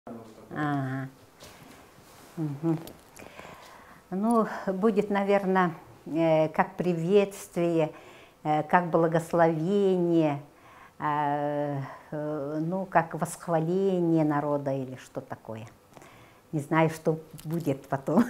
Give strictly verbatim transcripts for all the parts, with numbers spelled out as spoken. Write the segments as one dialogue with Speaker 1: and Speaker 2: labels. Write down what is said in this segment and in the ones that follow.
Speaker 1: Ага. Угу. Ну, будет, наверное, э, как приветствие, э, как благословение, э, э, ну, как восхваление народа или что такое. Не знаю, что будет потом.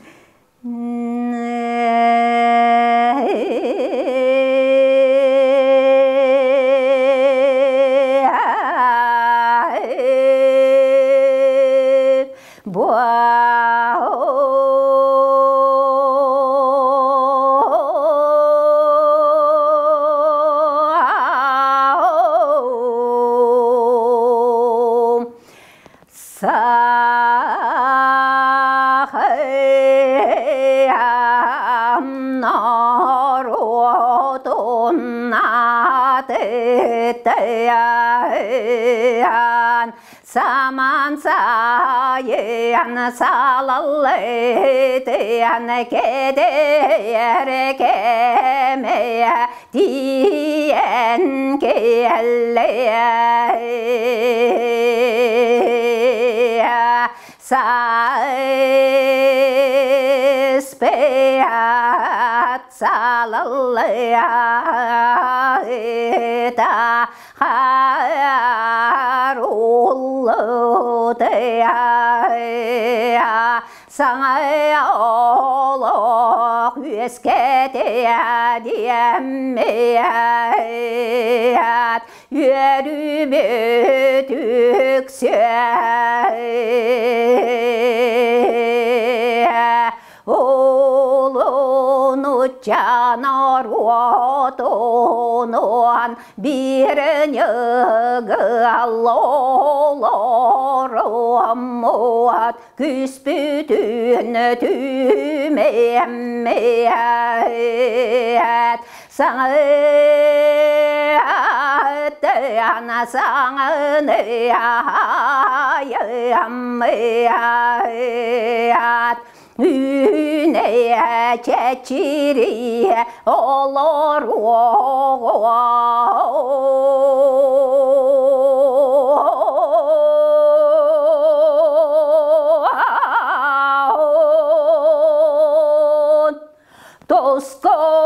Speaker 1: Saman sayen salaleten keder kemeye diyen kelle saespeyat salaleta Sana Allah üskete diyemeyet yürümü tükse Oğlunu canar otunun birini gallolorumut küspütün tümemmeyet Sana sana neyemeyet Üne çeçiri olur Dostu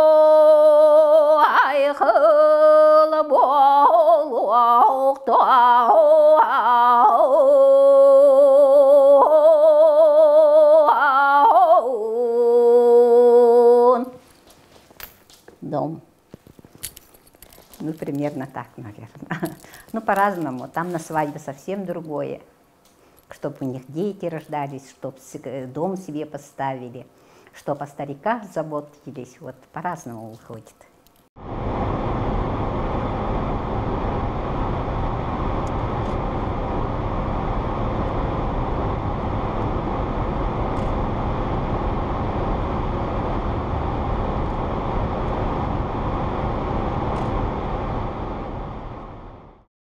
Speaker 1: aykıl bol Дом. Ну, примерно так, наверное. Ну, по-разному. Там на свадьбе совсем другое. Чтобы у них дети рождались, чтобы дом себе поставили, чтобы о стариках заботились. Вот по-разному выходит.